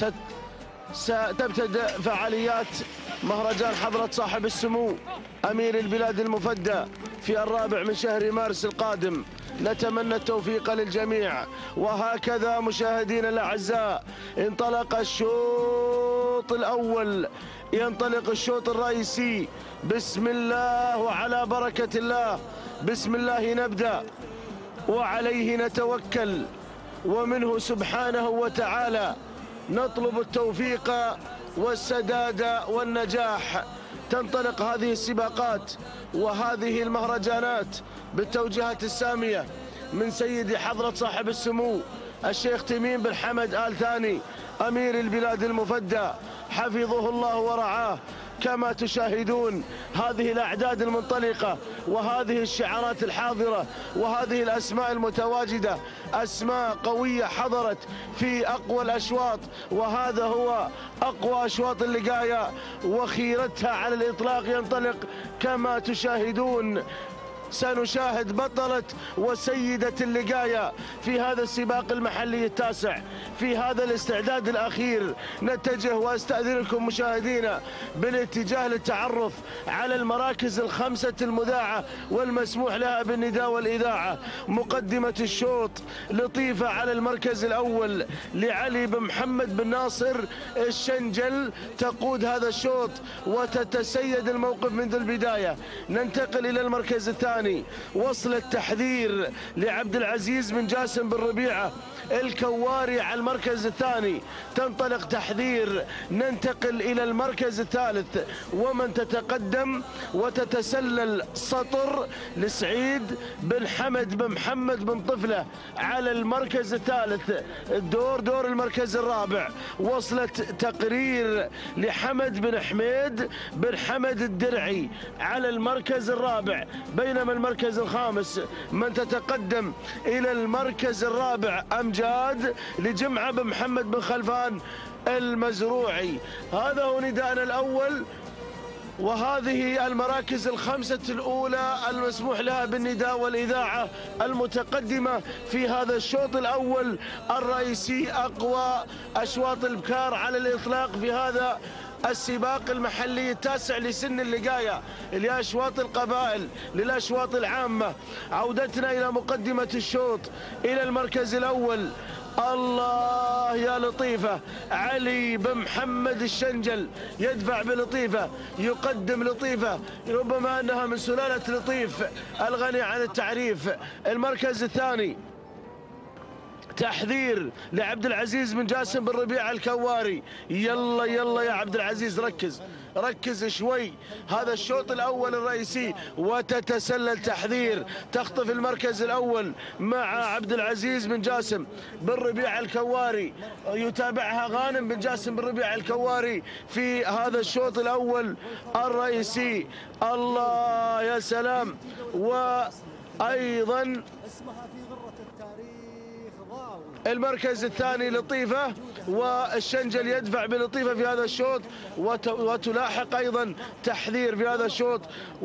ستبتدأ فعاليات مهرجان حضرة صاحب السمو أمير البلاد المفدى في 4 من شهر مارس القادم. نتمنى التوفيق للجميع. وهكذا مشاهدينا الأعزاء انطلق الشوط الأول، ينطلق الشوط الرئيسي. بسم الله وعلى بركة الله، بسم الله نبدأ وعليه نتوكل، ومنه سبحانه وتعالى نطلب التوفيق والسداد والنجاح. تنطلق هذه السباقات وهذه المهرجانات بالتوجيهات السامية من سيدي حضرة صاحب السمو الشيخ تميم بن حمد آل ثاني أمير البلاد المفدى، حفظه الله ورعاه. كما تشاهدون هذه الأعداد المنطلقة وهذه الشعارات الحاضرة وهذه الأسماء المتواجدة، أسماء قوية حضرت في أقوى الأشواط، وهذا هو أقوى أشواط اللقاية وخيرتها على الإطلاق. ينطلق كما تشاهدون، سنشاهد بطلة وسيدة اللقاية في هذا السباق المحلي التاسع في هذا الاستعداد الأخير. نتجه واستأذنكم مشاهدينا بالاتجاه للتعرف على المراكز الخمسة المذاعة والمسموح لها بالنداء والإذاعة. مقدمة الشوط لطيفة على المركز الأول لعلي بن محمد بن ناصر الشنجل، تقود هذا الشوط وتتسيد الموقف منذ البداية. ننتقل إلى المركز الثاني، وصل التحذير لعبد العزيز بن جاسم بن ربيعة الكواري على المركز الثاني. تنطلق تحذير. ننتقل إلى المركز الثالث، ومن تتقدم وتتسلل سطر لسعيد بن حمد بن محمد بن طفلة على المركز الثالث. دور المركز الرابع، وصلت تقرير لحمد بن حميد بن حمد الدرعي على المركز الرابع. بينما المركز الخامس من تتقدم إلى المركز الرابع أمجاد لجمعة بن محمد بن خلفان المزروعي. هذا هو نداءنا الأول، وهذه المراكز الخمسة الأولى المسموح لها بالنداء والإذاعة المتقدمة في هذا الشوط الأول الرئيسي. أقوى أشواط البكار على الإطلاق في هذا السباق المحلي التاسع لسن اللقاية، لأشواط القبائل، للأشواط العامة. عودتنا إلى مقدمة الشوط. إلى المركز الأول، الله يا لطيفة، علي بن محمد الشنجل يدفع بلطيفة، يقدم لطيفة، ربما أنها من سلالة لطيف الغني عن التعريف. المركز الثاني تحذير لعبد العزيز بن جاسم بن ربيعة الكواري. يلا يا عبد العزيز، ركز شوي. هذا الشوط الأول الرئيسي وتتسلل تحذير، تخطف المركز الأول مع عبد العزيز بن جاسم بن ربيعة الكواري، يتابعها غانم بن جاسم بن ربيعة الكواري في هذا الشوط الأول الرئيسي. الله يا سلام. وأيضا المركز الثاني لطيفة، والشنجل يدفع بلطيفة في هذا الشوط، وتلاحق أيضا تحذير في هذا الشوط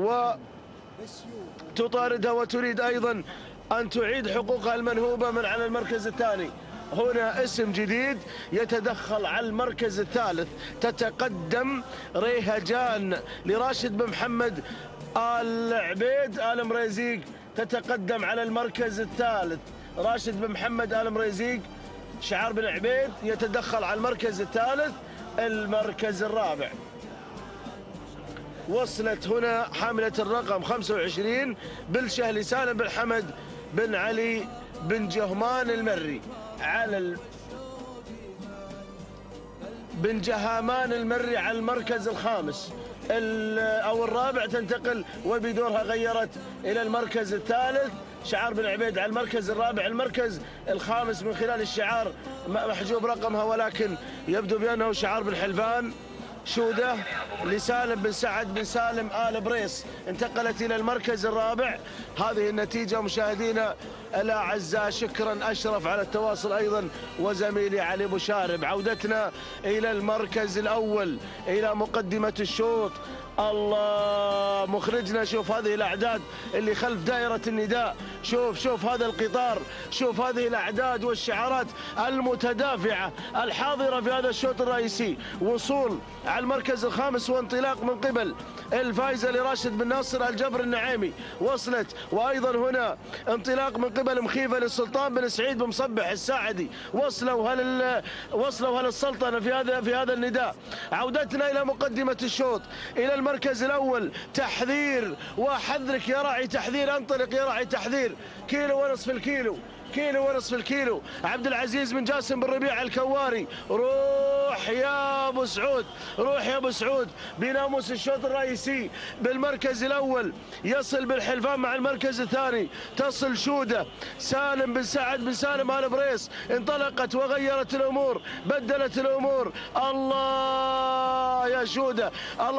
وتطاردها وتريد أيضا أن تعيد حقوقها المنهوبة من على المركز الثاني. هنا اسم جديد يتدخل على المركز الثالث. تتقدم ريهجان لراشد بن محمد آل عبيد آل مريزيق، تتقدم على المركز الثالث. راشد بن محمد آل مريزيق شعار بن عبيد يتدخل على المركز الثالث. المركز الرابع، وصلت هنا حاملة الرقم 25 بالشهلي سالم بن حمد بن علي بن جهمان المري على بن جهامان المري على المركز الخامس أو الرابع. تنتقل وبدورها غيرت إلى المركز الثالث. شعار بن عبيد على المركز الرابع. المركز الخامس من خلال الشعار محجوب رقمها، ولكن يبدو بأنه شعار بن حلفان شودة لسالم بن سعد بن سالم آل بريس، انتقلت إلى المركز الرابع. هذه النتيجة مشاهدينا الأعزاء. شكرا أشرف على التواصل أيضا وزميلي علي أبو شارب. عودتنا إلى المركز الأول، إلى مقدمة الشوط. الله مخرجنا، شوف هذه الأعداد اللي خلف دائرة النداء، شوف هذا القطار، شوف هذه الأعداد والشعارات المتدافعة الحاضرة في هذا الشوط الرئيسي. وصول على المركز الخامس وانطلاق من قبل الفائزة لراشد بن ناصر الجبر النعيمي، وصلت. وأيضا هنا انطلاق من قبل مخيفة للسلطان بن سعيد بن مصبح الساعدي، وصلوا هل السلطنة في هذا النداء. عودتنا إلى مقدمة الشوط، إلى المركز الأول. تحذير وأحذرك يا راعي تحذير، انطلق يا راعي تحذير. كيلو ونصف الكيلو. عبد العزيز بن جاسم بن ربيع الكواري. روح يا ابو سعود بناموس الشوط الرئيسي بالمركز الاول. يصل بالحلفان مع المركز الثاني، تصل شوده سالم بن سعد بن سالم ال بريس. انطلقت وغيرت الامور، بدلت الامور. الله يا شوده، الله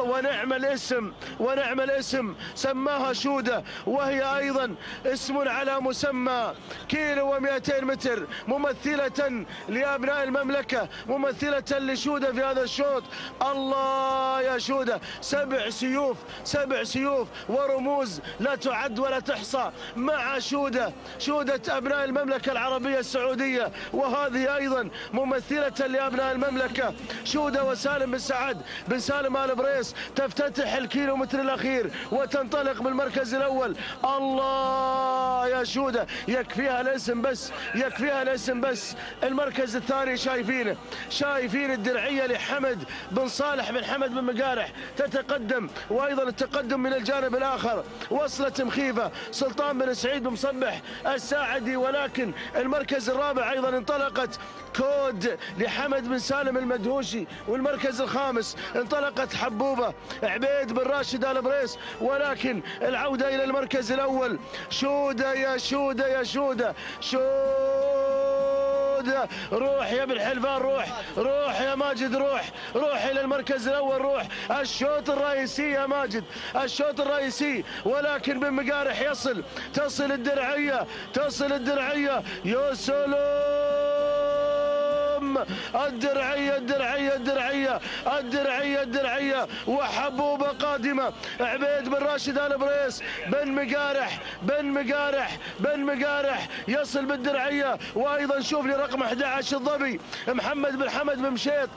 ونعم الاسم سماها شوده، وهي ايضا اسم على مسمى. كيلو و200 متر، ممثلة لأبناء المملكة، ممثلة لشودة في هذا الشوط. الله يا شودة، سبع سيوف ورموز لا تعد ولا تحصى مع شودة أبناء المملكة العربية السعودية، وهذه أيضا ممثلة لأبناء المملكة. شودة وسالم بن سعد بن سالم آل بريس تفتتح الكيلومتر الأخير وتنطلق بالمركز الأول. الله يا شودة، يكفيها الاسم بس. المركز الثاني شايفين الدرعية لحمد بن صالح بن حمد بن مقارح تتقدم، وأيضا التقدم من الجانب الآخر. وصلت مخيفة سلطان بن سعيد بن مصبح الساعدي، ولكن المركز الرابع أيضا انطلقت كود لحمد بن سالم المدهوشي. والمركز الخامس انطلقت حبوبة عبيد بن راشد آل بريس، ولكن العودة إلى المركز الأول. شودة يا شودة روح يا ابن حلفان، روح يا ماجد، روح إلى المركز الأول، روح الشوط الرئيسي يا ماجد، الشوط الرئيسي. ولكن بن مقارح تصل الدرعية يا سلام. الدرعية وحبوبة قادمة. عبيد بن راشد آل بريس بن مقارح يصل بالدرعية. وأيضا شوف لي رقم 11 الظبي محمد بن حمد بن مشيط.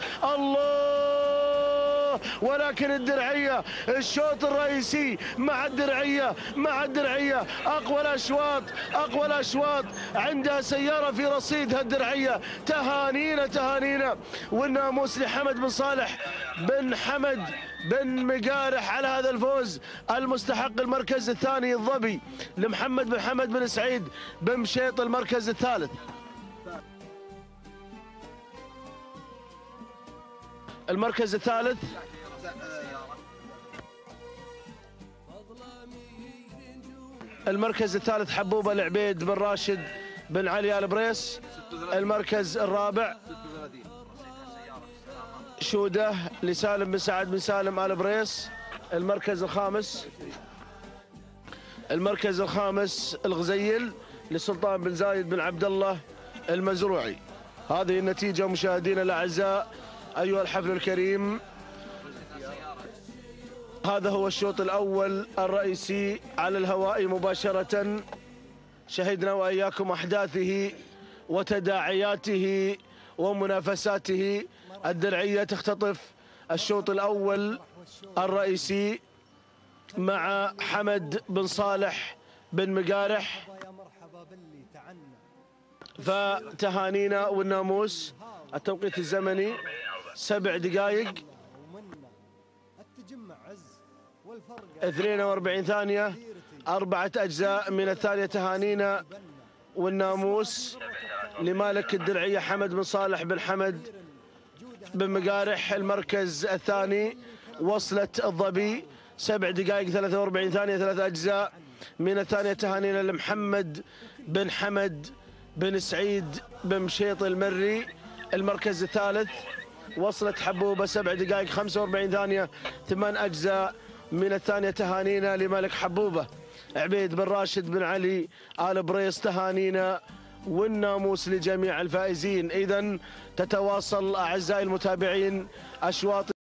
الله، ولكن الدرعية الشوط الرئيسي مع الدرعية أقوى الأشواط عندها سيارة في رصيدها الدرعية. تهانينا والناموس لحمد بن صالح بن حمد بن مقارح على هذا الفوز المستحق. المركز الثاني الظبي لمحمد بن حمد بن سعيد بن مشيط. المركز الثالث حبوبة العبيد بن راشد بن علي آل بريس. المركز الرابع شودة لسالم بن سعد بن سالم آل بريس. المركز الخامس الغزيل لسلطان بن زايد بن عبد الله المزروعي. هذه النتيجة مشاهدينا الأعزاء أيها الحفل الكريم. هذا هو الشوط الأول الرئيسي على الهواء مباشرة. شهدنا وإياكم أحداثه وتداعياته ومنافساته. الدرعية تختطف الشوط الأول الرئيسي مع حمد بن صالح بن مقارح. فتهانينا والناموس. التوقيت الزمني 7 دقائق 42 ثانية 4 أجزاء من الثانية. تهانينا والناموس لمالك الدرعية حمد بن صالح بن حمد بن مقارح. المركز الثاني وصلت الظبي 7 دقائق 43 ثانية 3 أجزاء من الثانية. تهانينا لمحمد بن حمد بن سعيد بن مشيط المري. المركز الثالث وصلت حبوبة 7 دقائق 45 ثانية 8 أجزاء من الثانية. تهانينا لملك حبوبة عبيد بن راشد بن علي آل بريس، تهانينا والناموس لجميع الفائزين. إذن تتواصل أعزائي المتابعين أشواط